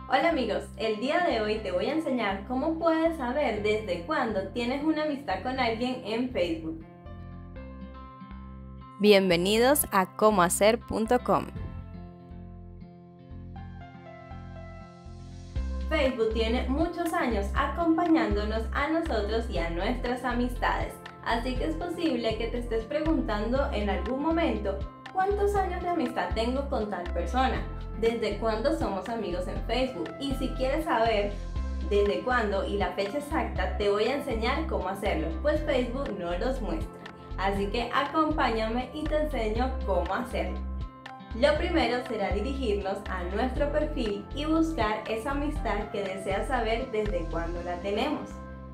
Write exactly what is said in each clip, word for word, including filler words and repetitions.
Hola amigos, el día de hoy te voy a enseñar cómo puedes saber desde cuándo tienes una amistad con alguien en Facebook. Bienvenidos a cómo hacer punto com. Facebook tiene muchos años acompañándonos a nosotros y a nuestras amistades, así que es posible que te estés preguntando en algún momento ¿cuántos años de amistad tengo con tal persona? ¿Desde cuándo somos amigos en Facebook? Y si quieres saber desde cuándo y la fecha exacta, te voy a enseñar cómo hacerlo, pues Facebook no los muestra. Así que acompáñame y te enseño cómo hacerlo. Lo primero será dirigirnos a nuestro perfil y buscar esa amistad que deseas saber desde cuándo la tenemos.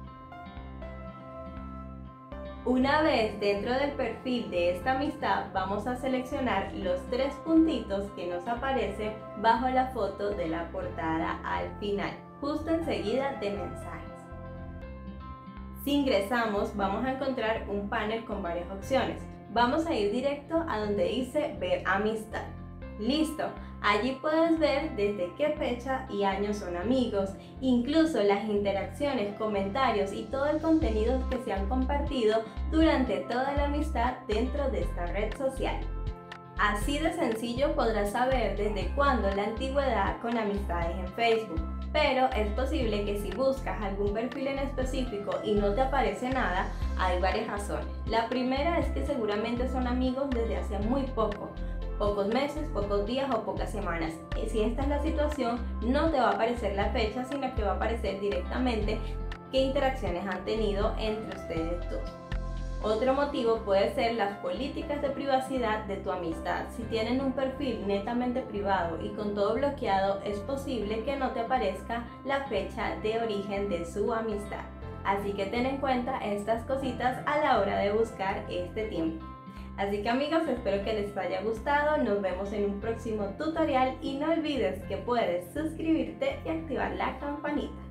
Una vez dentro del perfil de esta amistad, vamos a seleccionar los tres puntitos que nos aparecen bajo la foto de la portada al final, justo enseguida de mensajes. Si ingresamos, vamos a encontrar un panel con varias opciones. Vamos a ir directo a donde dice ver amistad. Listo, allí puedes ver desde qué fecha y año son amigos, incluso las interacciones, comentarios y todo el contenido que se han compartido durante toda la amistad dentro de esta red social. Así de sencillo podrás saber desde cuándo la antigüedad con amistades en Facebook. Pero es posible que si buscas algún perfil en específico y no te aparece nada, hay varias razones. La primera es que seguramente son amigos desde hace muy poco, pocos meses, pocos días o pocas semanas. Y si esta es la situación, no te va a aparecer la fecha, sino que va a aparecer directamente qué interacciones han tenido entre ustedes dos. Otro motivo puede ser las políticas de privacidad de tu amistad. Si tienen un perfil netamente privado y con todo bloqueado, es posible que no te aparezca la fecha de origen de su amistad. Así que ten en cuenta estas cositas a la hora de buscar este tiempo. Así que amigos, espero que les haya gustado, nos vemos en un próximo tutorial y no olvides que puedes suscribirte y activar la campanita.